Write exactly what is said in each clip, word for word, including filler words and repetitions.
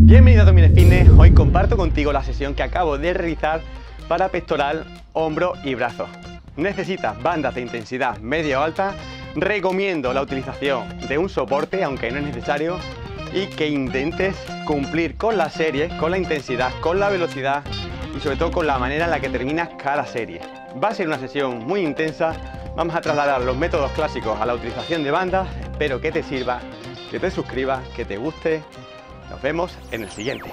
Bienvenido a Domínguez Fitness. Hoy comparto contigo la sesión que acabo de realizar para pectoral, hombro y brazos. Necesitas bandas de intensidad media o alta. Recomiendo la utilización de un soporte, aunque no es necesario, y que intentes cumplir con la serie, con la intensidad, con la velocidad y sobre todo con la manera en la que terminas cada serie. Va a ser una sesión muy intensa. Vamos a trasladar los métodos clásicos a la utilización de bandas. Espero que te sirva, que te suscribas, que te guste. Nos vemos en el siguiente.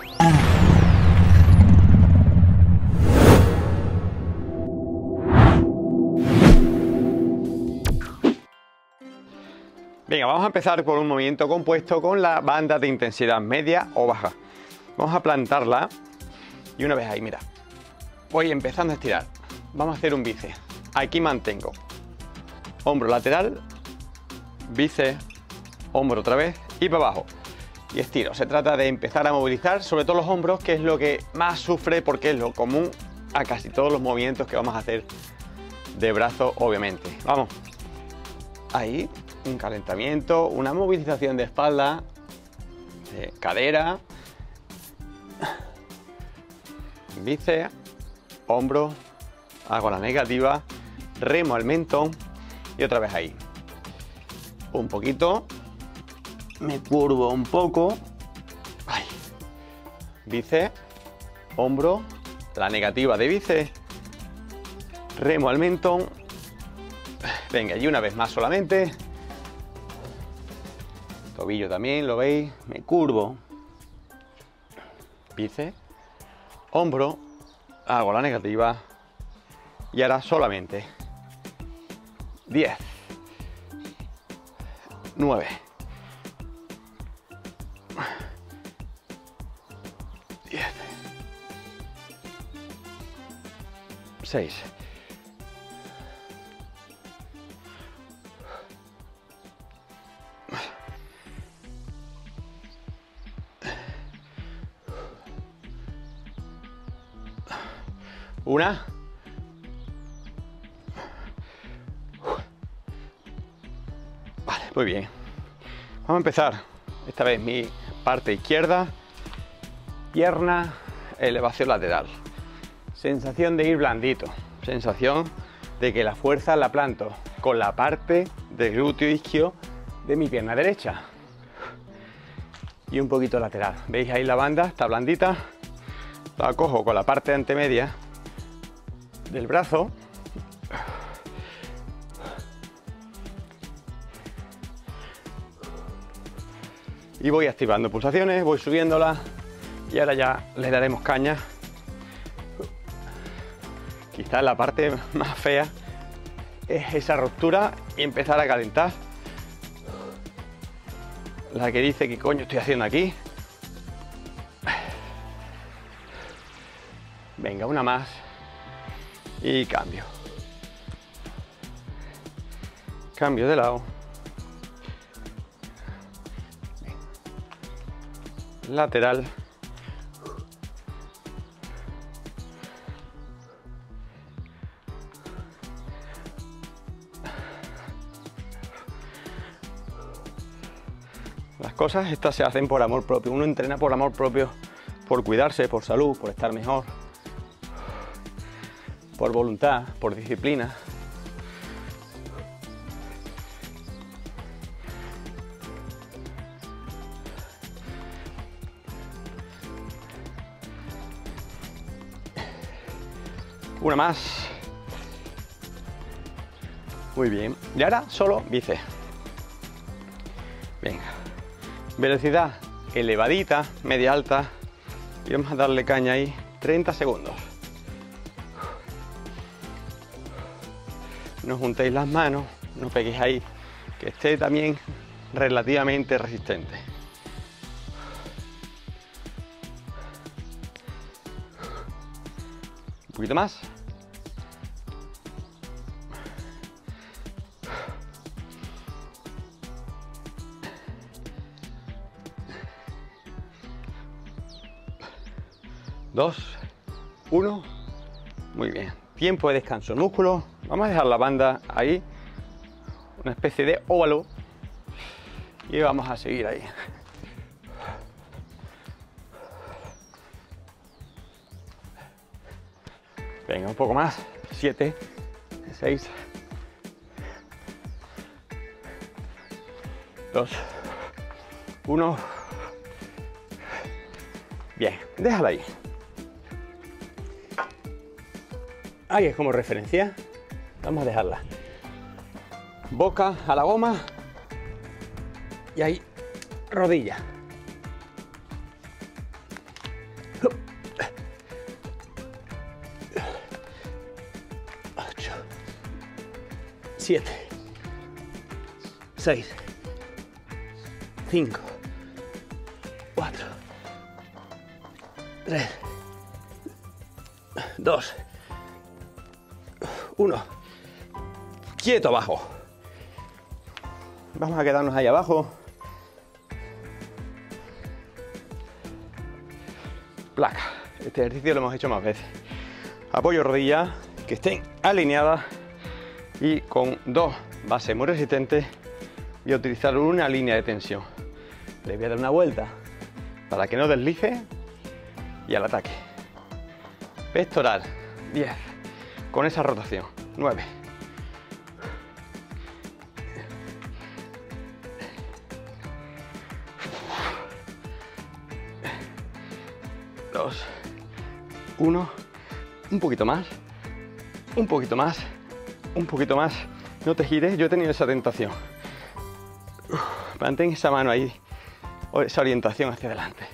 Venga, vamos a empezar por un movimiento compuesto con la banda de intensidad media o baja. Vamos a plantarla y una vez ahí, mira, voy empezando a estirar. Vamos a hacer un bíceps. Aquí mantengo hombro lateral, bíceps, hombro otra vez y para abajo. Y estiro. Se trata de empezar a movilizar sobre todo los hombros, que es lo que más sufre porque es lo común a casi todos los movimientos que vamos a hacer de brazo, obviamente. Vamos. Ahí, un calentamiento, una movilización de espalda, de cadera, bíceps, hombro, hago la negativa, remo al mentón y otra vez ahí. Un poquito. Me curvo un poco, ay. Bíceps, hombro, la negativa de bíceps, remo al mentón, venga, y una vez más solamente, tobillo también, lo veis, me curvo, bíceps, hombro, hago la negativa y ahora solamente diez, nueve, seis, una, vale, muy bien. Vamos a empezar esta vez mi parte izquierda, pierna, elevación lateral. Sensación de ir blandito, sensación de que la fuerza la planto con la parte del glúteo isquio de mi pierna derecha. Y un poquito lateral. ¿Veis ahí la banda? Está blandita. La cojo con la parte antemedia del brazo. Y voy activando pulsaciones, voy subiéndola y ahora ya le daremos caña. Quizás la parte más fea es esa ruptura y empezar a calentar. La que dice, ¿qué coño estoy haciendo aquí? Venga, una más. Y cambio. Cambio de lado. Lateral. Las cosas estas se hacen por amor propio. Uno entrena por amor propio, por cuidarse, por salud, por estar mejor, por voluntad, por disciplina. Una más. Muy bien. Y ahora solo bíceps. Venga. Velocidad elevadita, media alta. Y vamos a darle caña ahí treinta segundos. No juntéis las manos, no peguéis ahí. Que esté también relativamente resistente. Un poquito más. Dos, uno, muy bien. Tiempo de descanso, músculo. Vamos a dejar la banda ahí, una especie de óvalo, y vamos a seguir ahí. Venga, un poco más. siete, seis, dos, uno. Bien, déjala ahí. Ahí es como referencia. Vamos a dejarla. Boca a la goma. Y ahí, rodilla. ocho, siete, seis, cinco, cuatro, tres, dos, uno. Quieto abajo. Vamos a quedarnos ahí abajo. Placa. Este ejercicio lo hemos hecho más veces. Apoyo rodillas que estén alineadas y con dos bases muy resistentes voy a utilizar una línea de tensión. Le voy a dar una vuelta para que no deslice y al ataque. Pectoral. diez. Con esa rotación. nueve. dos, uno, un poquito más, un poquito más, un poquito más. No te gires, yo he tenido esa tentación. Mantén esa mano ahí, o esa orientación hacia adelante.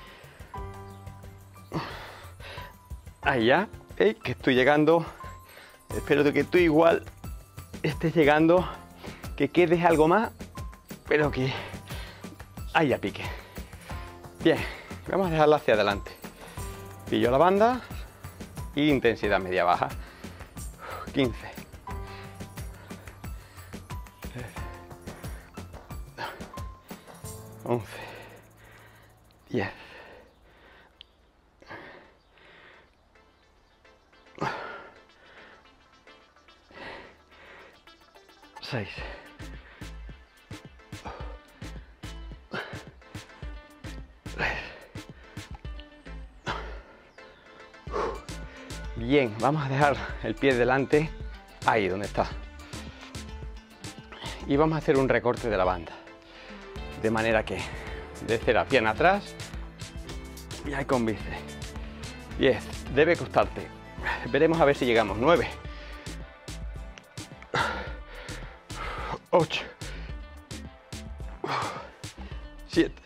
Ahí ya, hey, que estoy llegando. Espero que tú igual estés llegando, que quedes algo más, pero que haya pique. Bien, vamos a dejarla hacia adelante. Pillo la banda y intensidad media baja. quince. once. diez. seis. Bien, vamos a dejar el pie delante, ahí donde está. Y vamos a hacer un recorte de la banda. De manera que desde la pierna atrás y ahí con bíceps. diez, debe costarte. Veremos a ver si llegamos. nueve. ocho. siete.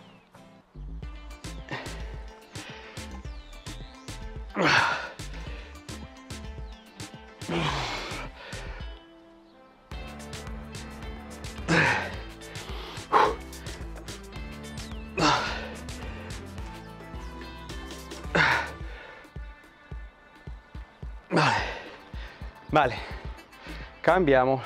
Vale, vale, cambiamos.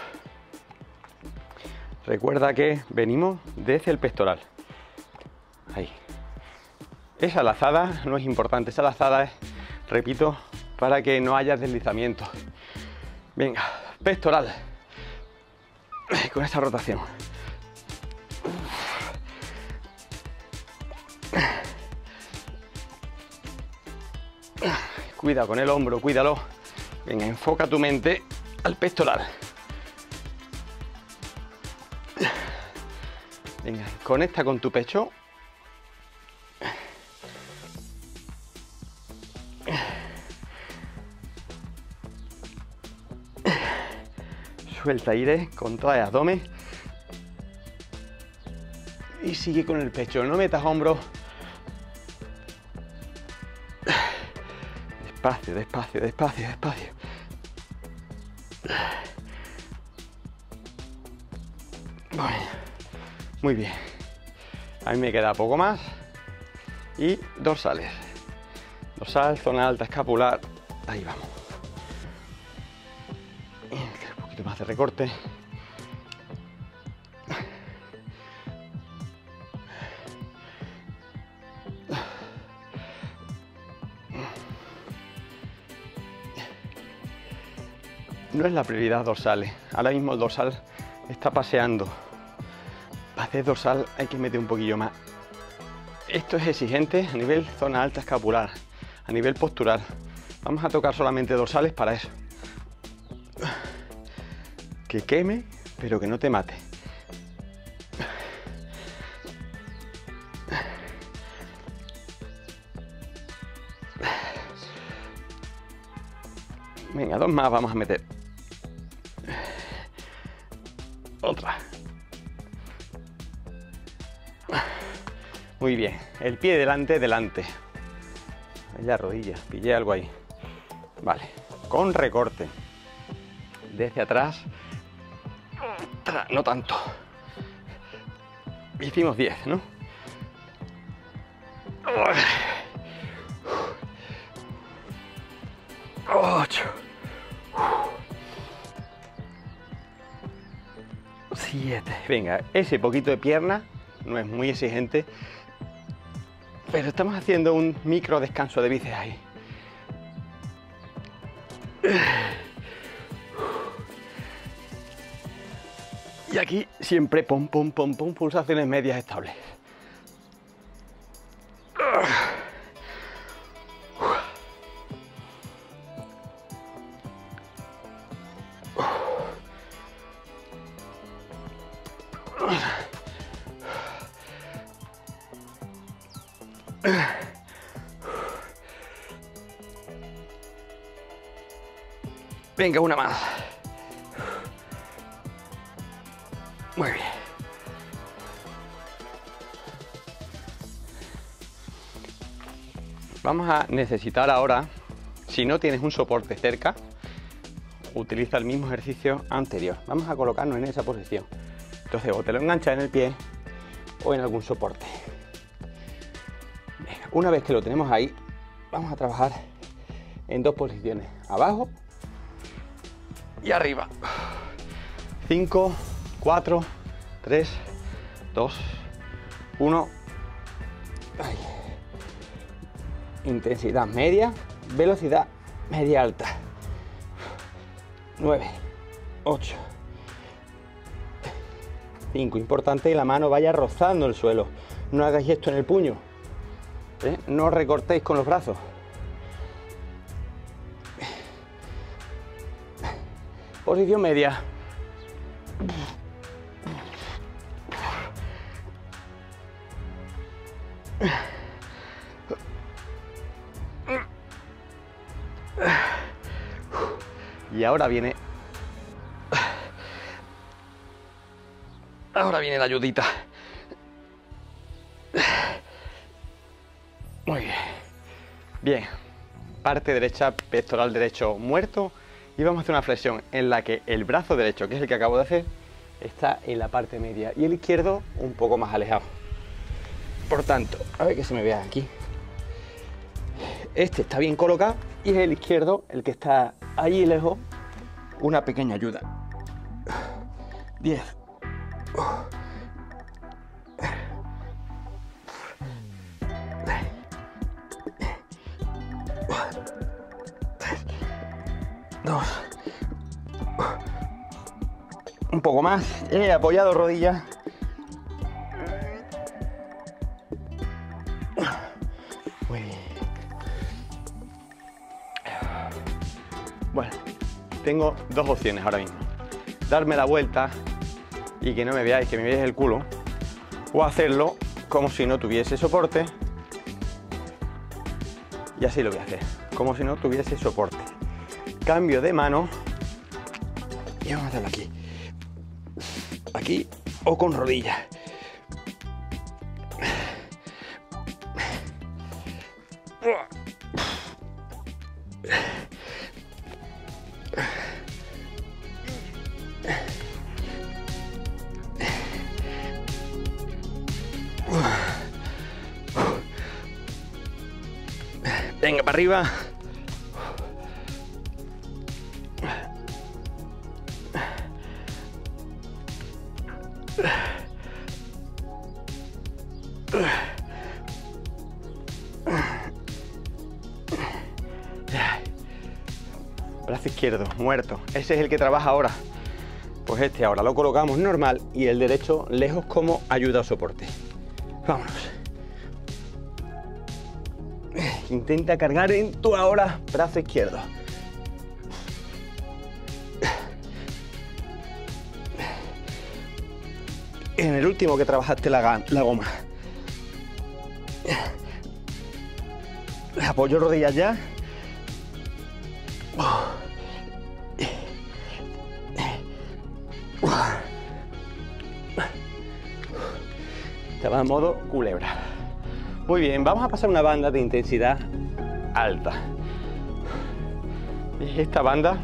Recuerda que venimos desde el pectoral. Ahí. Esa lazada no es importante, esa lazada es, repito, para que no haya deslizamiento. Venga, pectoral. Con esa rotación. Cuida con el hombro, cuídalo. Venga, enfoca tu mente al pectoral. Venga, conecta con tu pecho. Suelta aire, contrae abdomen. Y sigue con el pecho, no metas hombros. Despacio, despacio, despacio, despacio. Bueno, muy bien. A mí me queda poco más. Y dorsales. Dorsal, zona alta escapular. Ahí vamos. Un poquito más de recorte. No es la prioridad dorsales. Ahora mismo el dorsal está paseando. Para hacer dorsal hay que meter un poquillo más. Esto es exigente a nivel zona alta escapular, a nivel postural. Vamos a tocar solamente dorsales para eso. Que queme, pero que no te mate. Venga, dos más vamos a meter. Otra. Muy bien. El pie delante, delante. La rodilla. Pillé algo ahí. Vale. Con recorte. Desde atrás. No tanto. Hicimos diez, ¿no? ocho. siete. Venga, ese poquito de pierna no es muy exigente, pero estamos haciendo un micro descanso de bíceps ahí. Y aquí siempre pum, pum, pum, pum, pulsaciones medias estables. Venga, una más. Muy bien. Vamos a necesitar ahora, si no tienes un soporte cerca, utiliza el mismo ejercicio anterior. Vamos a colocarnos en esa posición. Entonces, o te lo enganchas en el pie o en algún soporte. Venga, una vez que lo tenemos ahí, vamos a trabajar en dos posiciones, abajo y arriba. cinco, cuatro, tres, dos, uno. Ahí. Intensidad media, velocidad media alta. nueve, ocho, cinco. Importante que la mano vaya rozando el suelo. No hagáis esto en el puño. ¿Eh? No recortéis con los brazos. Posición media. Y ahora viene... Ahora viene la ayudita. Muy bien. Bien. Parte derecha, pectoral derecho muerto. Y vamos a hacer una flexión en la que el brazo derecho, que es el que acabo de hacer, está en la parte media y el izquierdo un poco más alejado. Por tanto, a ver que se me vea aquí. Este está bien colocado y es el izquierdo el que está allí lejos. Una pequeña ayuda. diez. Dos. Un poco más. He apoyado rodillas. Muy bien. Bueno, tengo dos opciones ahora mismo. Darme la vuelta y que no me veáis, que me veáis el culo. O hacerlo como si no tuviese soporte. Y así lo voy a hacer. Como si no tuviese soporte. Cambio de mano y vamos a hacerlo aquí, aquí o con rodillas. Venga, para arriba. Brazo izquierdo, muerto. Ese es el que trabaja ahora. Pues este ahora lo colocamos normal y el derecho lejos como ayuda o soporte. Vámonos. Intenta cargar en tu ahora brazo izquierdo. En el último que trabajaste la, la goma. Apoyo rodillas ya. Estaba en modo culebra. Muy bien, vamos a pasar una banda de intensidad alta. Y esta banda,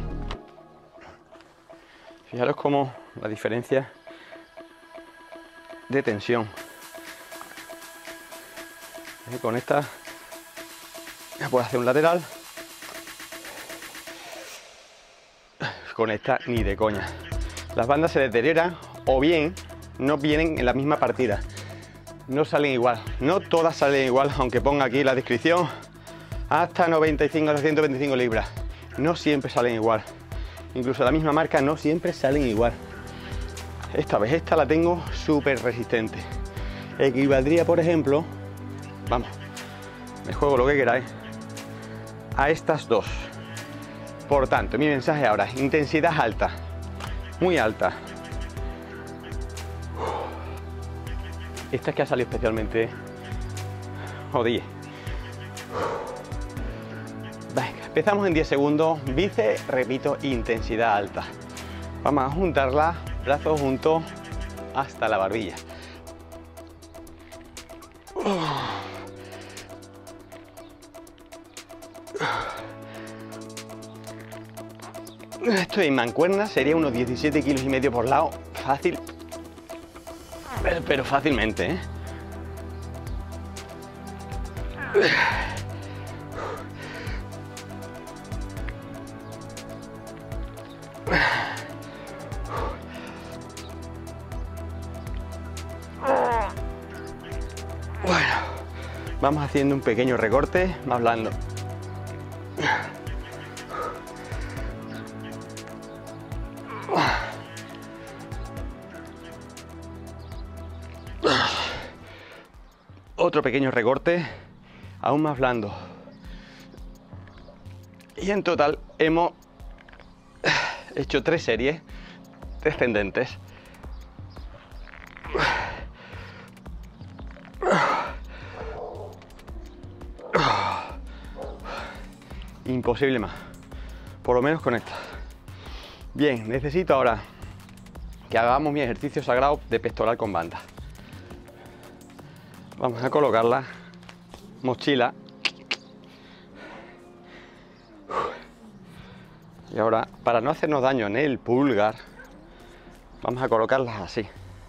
fijaros cómo la diferencia de tensión. Con esta ya puedo hacer un lateral. Con esta ni de coña. Las bandas se deterioran o bien no vienen en la misma partida. No salen igual. No todas salen igual, aunque ponga aquí la descripción. Hasta noventa y cinco a ciento veinticinco libras. No siempre salen igual. Incluso la misma marca no siempre salen igual. Esta vez esta la tengo súper resistente. Equivaldría, por ejemplo, vamos, me juego lo que queráis, a estas dos. Por tanto, mi mensaje ahora es intensidad alta, muy alta. Esta es que ha salido especialmente jodida. Venga, empezamos en diez segundos, bíceps, repito, intensidad alta. Vamos a juntarla, brazos juntos hasta la barbilla. Esto en mancuerna sería unos diecisiete kilos y medio por lado, fácil, pero, pero fácilmente, ¿eh? Bueno, vamos haciendo un pequeño recorte más blando. Otro pequeño recorte aún más blando. Y en total hemos hecho tres series descendentes. Imposible más, por lo menos con esta. Bien, necesito ahora que hagamos mi ejercicio sagrado de pectoral con banda. Vamos a colocar la mochila y ahora, para no hacernos daño en el pulgar, vamos a colocarlas así.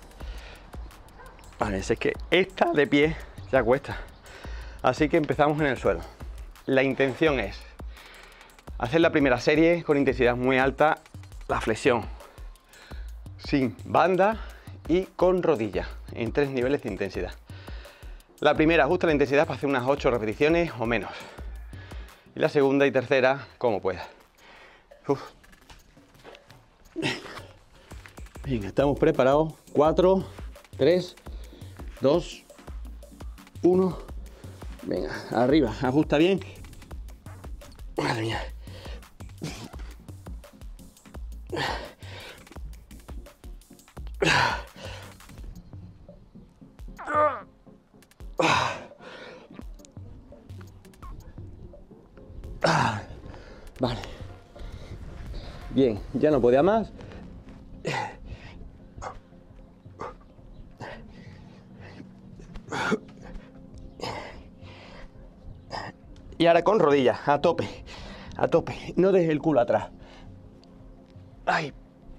Vale, es que esta de pie ya cuesta, así que empezamos en el suelo. La intención es hacer la primera serie con intensidad muy alta, la flexión sin banda y con rodilla en tres niveles de intensidad. La primera ajusta la intensidad para hacer unas ocho repeticiones o menos. Y la segunda y tercera como pueda. Uf. Bien, estamos preparados. cuatro, tres, dos, uno. Venga, arriba, ajusta bien. Madre mía. Vale. Bien, ya no podía más. Y ahora con rodillas, a tope, a tope. No dejes el culo atrás. Ay.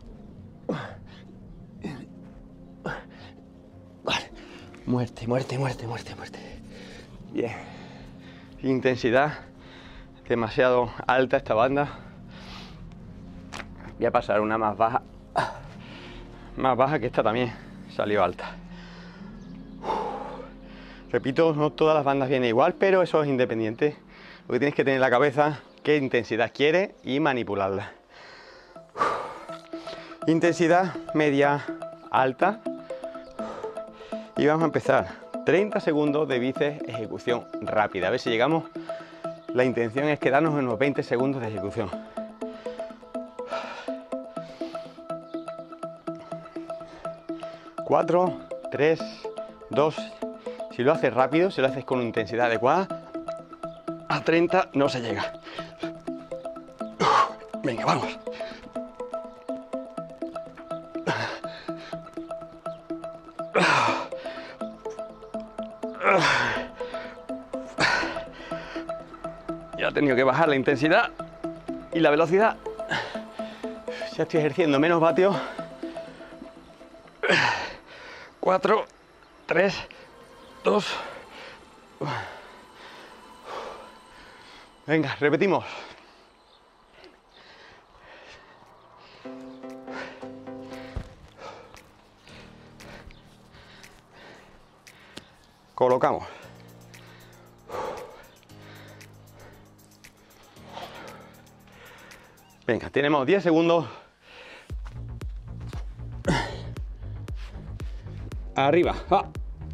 Vale. Muerte, muerte, muerte, muerte, muerte. Bien. Intensidad demasiado alta esta banda. Voy a pasar una más baja. Más baja que esta también salió alta. Repito, no todas las bandas vienen igual, pero eso es independiente. Lo que tienes que tener en la cabeza, qué intensidad quieres y manipularla. Intensidad media alta. Y vamos a empezar treinta segundos de bíceps ejecución rápida. A ver si llegamos. La intención es quedarnos en unos veinte segundos de ejecución. cuatro, tres, dos. Si lo haces rápido, si lo haces con intensidad adecuada, a treinta no se llega. Venga, vamos. Ya he tenido que bajar la intensidad y la velocidad. Ya estoy ejerciendo menos vatios. cuatro, tres, dos. Venga, repetimos. Colocamos. Venga, tenemos diez segundos. Arriba. Ah.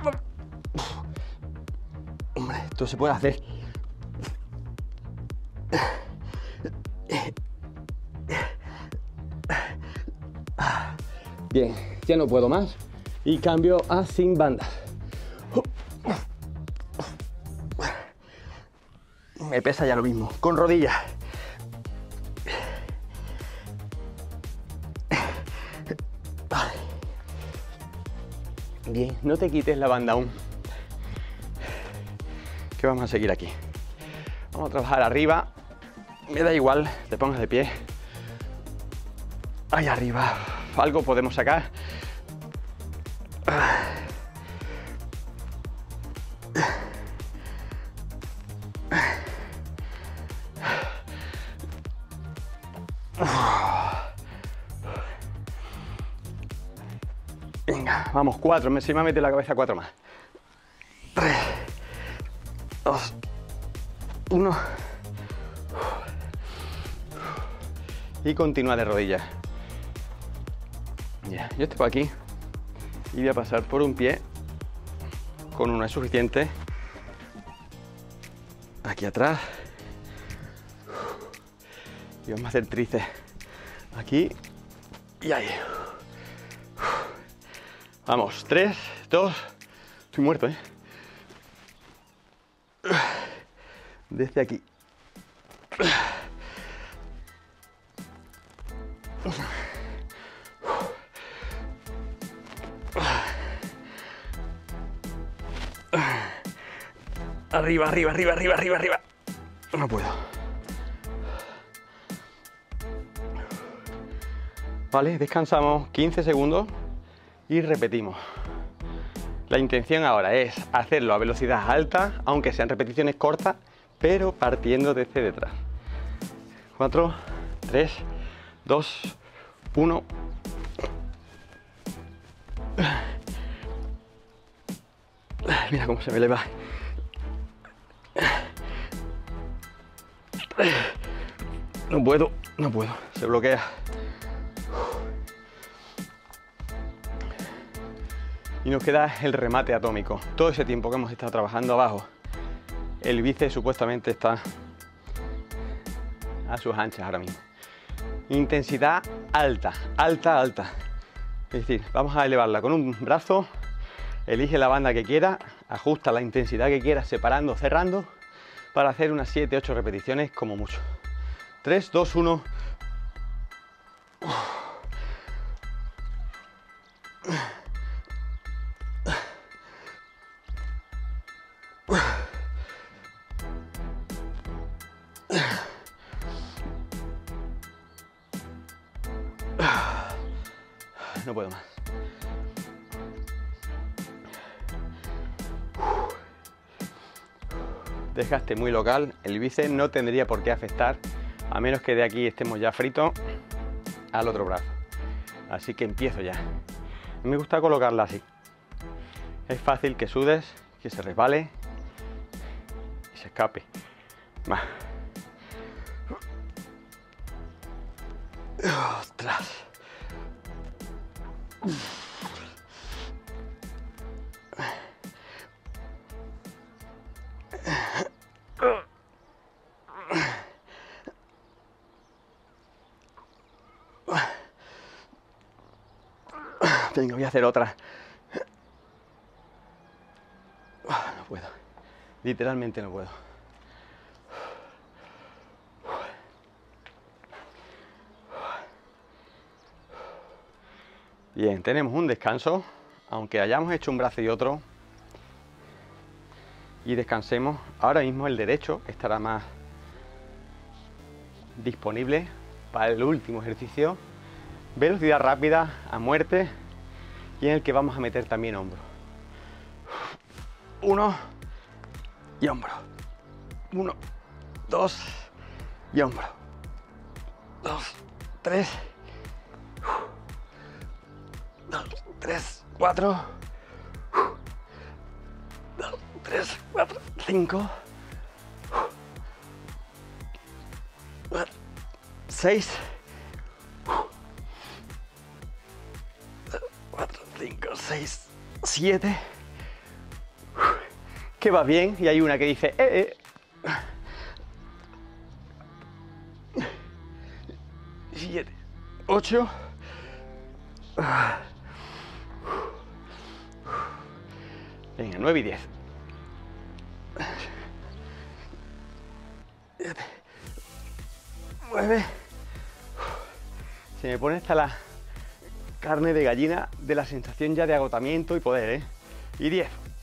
Hombre, esto se puede hacer. Bien, ya no puedo más. Y cambio a sin bandas. Me pesa ya lo mismo. Con rodillas. Bien, no te quites la banda aún. Que vamos a seguir aquí. Vamos a trabajar arriba. Me da igual, te pongas de pie. Ahí arriba. Algo podemos sacar. Venga, vamos, cuatro. Me, si me mete la cabeza, cuatro más. Tres, dos, uno. Y continúa de rodillas. Ya, yo estoy por aquí y voy a pasar por un pie. Con uno es suficiente. Aquí atrás. Y vamos a hacer tríceps aquí y ahí. Vamos, tres, dos. Estoy muerto, ¿eh? Desde aquí. Arriba, arriba, arriba, arriba, arriba, arriba. No puedo. Vale, descansamos quince segundos y repetimos. La intención ahora es hacerlo a velocidad alta, aunque sean repeticiones cortas, pero partiendo desde detrás. cuatro, tres, dos, uno. Mira cómo se me eleva. No puedo, no puedo, se bloquea. Y nos queda el remate atómico. Todo ese tiempo que hemos estado trabajando abajo, el bíceps supuestamente está a sus anchas ahora mismo. Intensidad alta, alta, alta. Es decir, vamos a elevarla con un brazo, elige la banda que quiera, ajusta la intensidad que quiera, separando, cerrando, para hacer unas siete, ocho repeticiones como mucho. tres, dos, uno. No puedo más. Desgaste muy local, el bíceps no tendría por qué afectar, a menos que de aquí estemos ya fritos, al otro brazo. Así que empiezo ya. Me gusta colocarla así. Es fácil que sudes, que se resbale y se escape. Más. ¡Ostras! Venga, voy a hacer otra. No puedo. Literalmente no puedo. Bien, tenemos un descanso. Aunque hayamos hecho un brazo y otro y descansemos, ahora mismo el derecho estará más disponible para el último ejercicio, velocidad rápida a muerte, y en el que vamos a meter también hombro. Uno y hombro. Uno, dos y hombro. Dos, tres. Dos, tres, cuatro. Dos, tres, cuatro, cinco. Seis. Cuatro, cinco, seis, siete. Que va bien, y hay una que dice eh, eh. Siete, ocho. Venga, nueve y diez. Siete, nueve. Se me pone hasta la carne de gallina de la sensación ya de agotamiento y poder, ¿eh? Y diez.